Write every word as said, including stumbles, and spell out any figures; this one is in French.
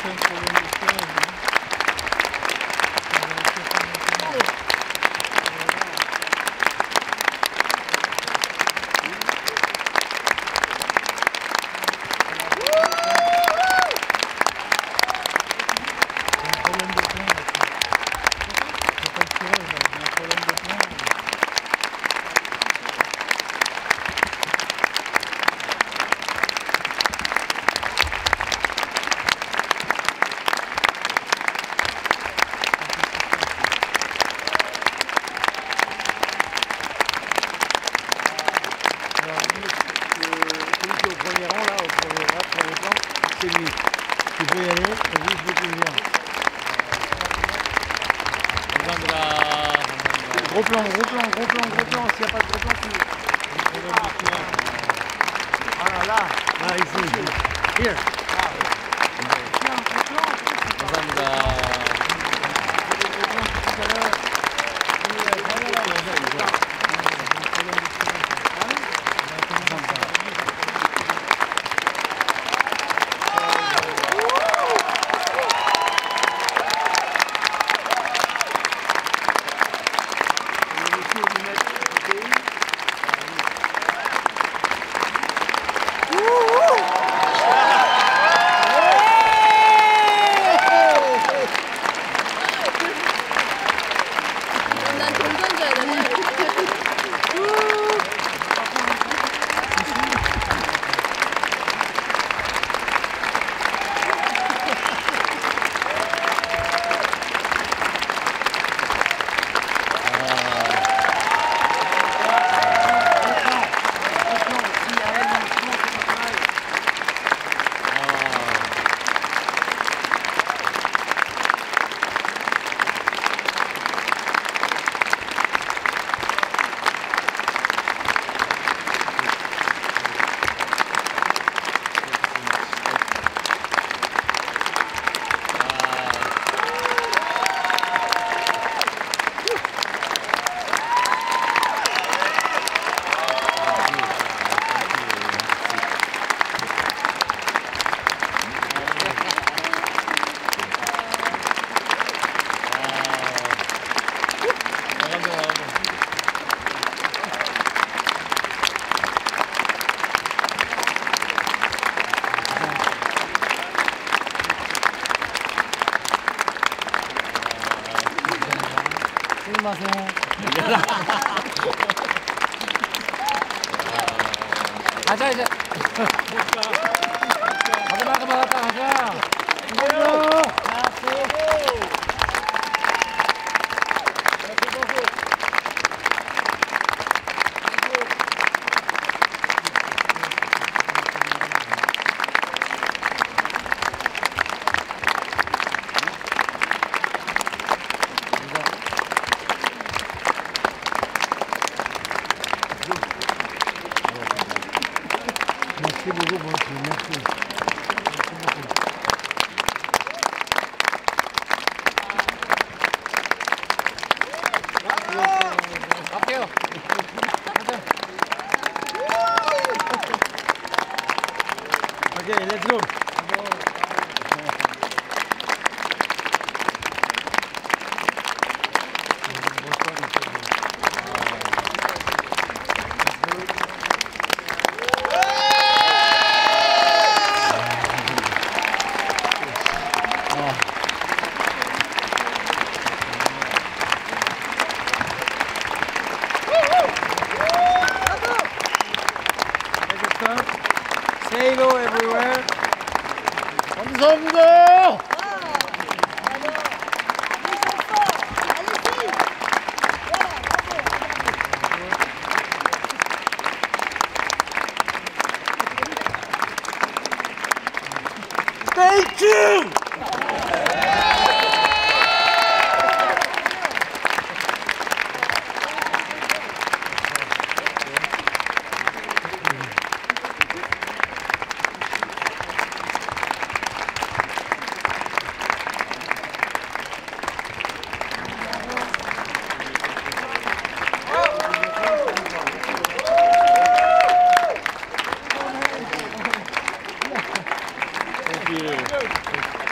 C'est lui. Tu peux y aller, et vous, je peux te dire. Gros plan, gros plan, gros plan, gros plan. S'il n'y a pas de gros plan, tu... Ah là, là, ici. Here. 가자 이제. 가자 가자 가자 가자. 이거요. Merci beaucoup, merci. Merci beaucoup. 갈게요. Okay, let's go. Say hello everywhere. 감사합니다. Thank you. Thank you.